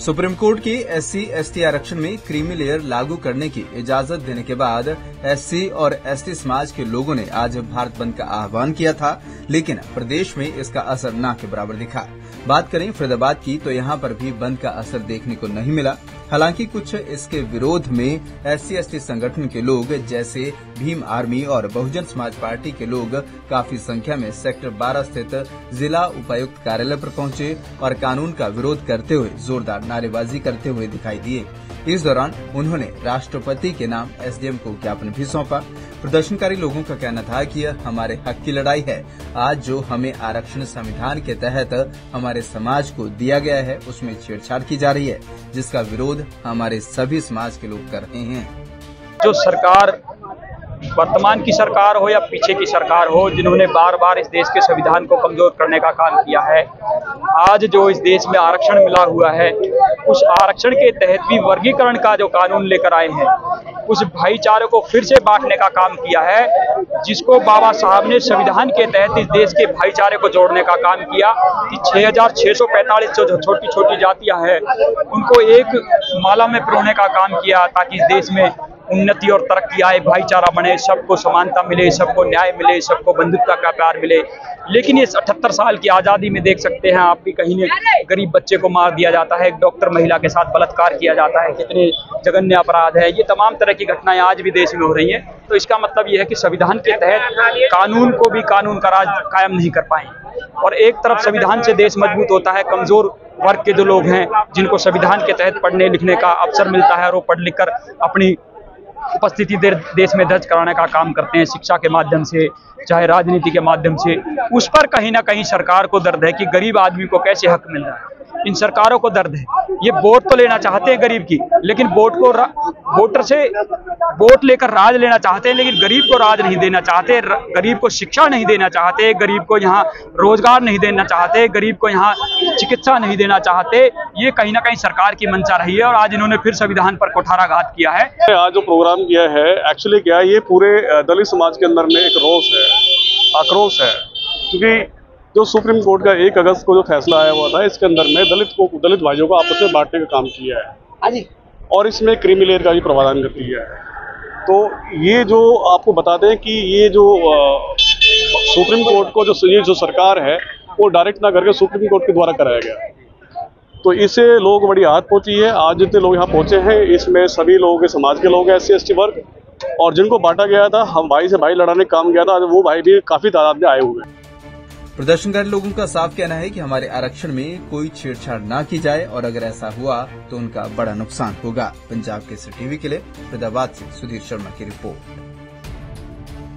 Supreme court की SC/ST आरक्षण में क्रीमी लेयर लागू करने की इजाजत देने के बाद SC और ST समाज के लोगों ने आज भारत बंद का आह्वान किया था, लेकिन प्रदेश में इसका असर न के बराबर दिखा। बात करें फरीदाबाद की तो यहाँ पर भी बंद का असर देखने को नहीं मिला। हालांकि कुछ इसके विरोध में SC/ST संगठन के लोग जैसे भीम आर्मी और बहुजन समाज पार्टी के लोग काफी संख्या में सेक्टर 12 स्थित जिला उपायुक्त कार्यालय पर पहुंचे और कानून का विरोध करते हुए जोरदार नारेबाजी करते हुए दिखाई दिए। इस दौरान उन्होंने राष्ट्रपति के नाम SDM को ज्ञापन भी सौंपा। प्रदर्शनकारी लोगों का कहना था कि यह हमारे हक की लड़ाई है। आज जो हमें आरक्षण संविधान के तहत हमारे समाज को दिया गया है, उसमें छेड़छाड़ की जा रही है, जिसका विरोध हमारे सभी समाज के लोग कर रहे हैं। जो सरकार, वर्तमान की सरकार हो या पीछे की सरकार हो, जिन्होंने बार बार इस देश के संविधान को कमजोर करने का काम किया है, आज जो इस देश में आरक्षण मिला हुआ है, उस आरक्षण के तहत भी वर्गीकरण का जो कानून लेकर आए हैं, उस भाईचारे को फिर से बांटने का काम किया है, जिसको बाबा साहब ने संविधान के तहत इस देश के भाईचारे को जोड़ने का काम किया कि 6645 जो छोटी छोटी जातियां हैं, उनको एक माला में पिरोने का काम किया ताकि इस देश में उन्नति और तरक्की आए, भाईचारा बने, सबको समानता मिले, सबको न्याय मिले, सबको बंधुत्व का प्यार मिले। लेकिन इस 78 साल की आज़ादी में देख सकते हैं आप भी, कहीं ने गरीब बच्चे को मार दिया जाता है, एक डॉक्टर महिला के साथ बलात्कार किया जाता है, कितने जघन्य अपराध है। ये तमाम तरह की घटनाएं आज भी देश में हो रही हैं। तो इसका मतलब ये है कि संविधान के तहत कानून को भी कानून का राज कायम नहीं कर पाए। और एक तरफ संविधान से देश मजबूत होता है, कमजोर वर्ग के जो लोग हैं, जिनको संविधान के तहत पढ़ने लिखने का अवसर मिलता है और वो पढ़ लिख कर अपनी उपस्थिति देश में दर्ज कराने का काम करते हैं, शिक्षा के माध्यम से, चाहे राजनीति के माध्यम से। उस पर कहीं ना कहीं सरकार को दर्द है कि गरीब आदमी को कैसे हक मिल रहा है। इन सरकारों को दर्द है, ये वोट तो लेना चाहते हैं गरीब की, लेकिन वोटर से वोट लेकर राज लेना चाहते हैं, लेकिन गरीब को राज नहीं देना चाहते, गरीब को शिक्षा नहीं देना चाहते, गरीब को यहाँ रोजगार नहीं देना चाहते, गरीब को यहाँ चिकित्सा नहीं देना चाहते। ये कहीं ना कहीं सरकार की मंशा रही है और आज इन्होंने फिर संविधान पर कुठाराघात किया है। आज जो प्रोग्राम किया है, एक्चुअली क्या है, ये पूरे दलित समाज के अंदर में एक रोष है, आक्रोश है, क्योंकि जो सुप्रीम कोर्ट का 1 अगस्त को जो फैसला आया हुआ था, इसके अंदर में दलित भाइयों को आपस में बांटने का काम किया है और इसमें क्रीमी लेयर का भी प्रावधान कर दिया है। तो ये जो आपको बताते हैं कि ये जो सुप्रीम कोर्ट को ये जो सरकार है, वो डायरेक्ट ना करके सुप्रीम कोर्ट के द्वारा कराया गया। तो इससे लोग बड़ी आहत पहुंची है। आज जितने लोग यहाँ पहुंचे हैं, इसमें सभी लोगों के समाज के लोग हैं, SC/ST वर्ग, और जिनको बांटा गया था, हम भाई से भाई लड़ाने का काम किया था, वो भाई भी काफी तादाद में आए हुए हैं। प्रदर्शनकारी लोगों का साफ कहना है कि हमारे आरक्षण में कोई छेड़छाड़ ना की जाए और अगर ऐसा हुआ तो उनका बड़ा नुकसान होगा। पंजाब केसरी टीवी के लिए फरीदाबाद से सुधीर शर्मा की रिपोर्ट।